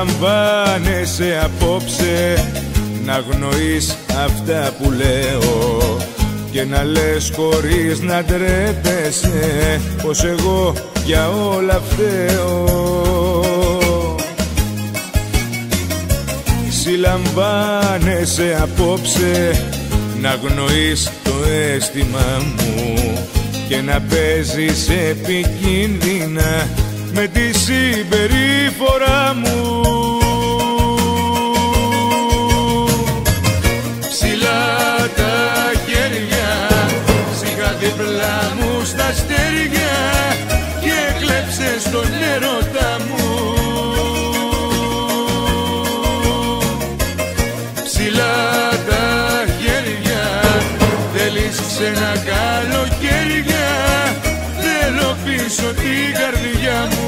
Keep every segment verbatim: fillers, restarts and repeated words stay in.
Συλλαμβάνεσαι απόψε να αγνοείς αυτά που λέω και να λες χωρίς να ντρέπεσαι πως εγώ για όλα φταίω. Συλλαμβάνεσαι απόψε να αγνοείς το αίσθημα μου και να παίζεις επικίνδυνα με τη συμπεριφορά μου. Ψηλά τα χέρια, σιγά διπλά μου στα αστέρια και κλέψες τον έρωτα μου. Ψηλά τα χέρια, θέλεις ξένα καλοκαίρια, θέλω πίσω την καρδιά μου.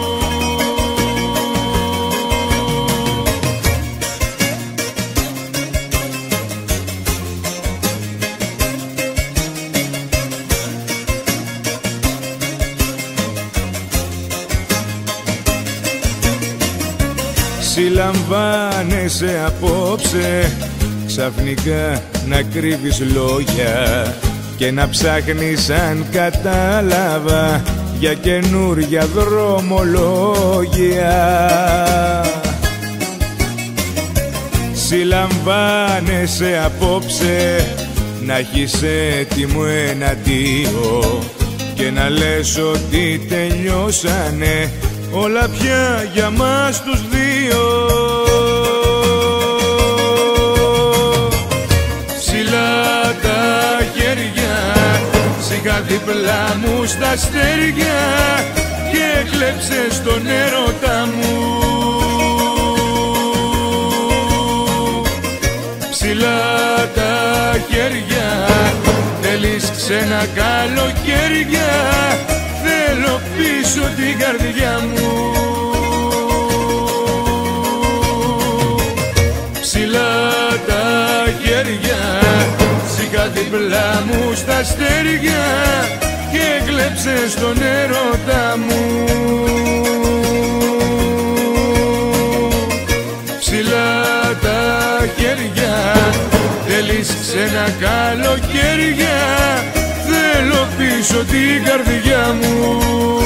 Συλλαμβάνεσαι απόψε ξαφνικά να κρύβεις λόγια και να ψάχνεις αν κατάλαβα για καινούρια δρομολόγια. Συλλαμβάνεσαι απόψε να έχεις έτοιμο ένα αντίο και να λες ότι τελειώσανε όλα πια για μας τους δύο. Ψηλά τα χέρια, σιγά διπλά μου στα αστέρια και κλέψες τον έρωτα μου. Ψηλά τα χέρια, θέλεις ξένα καλοκαίρια, θέλω πίσω την καρδιά μου. Ψηλά τα χέρια, σιγά διπλά μου στα αστέρια και κλέψες τον έρωτα μου. Ψηλά τα χέρια, θέλεις ξένα καλοκαίρια, θέλω πίσω την καρδιά μου.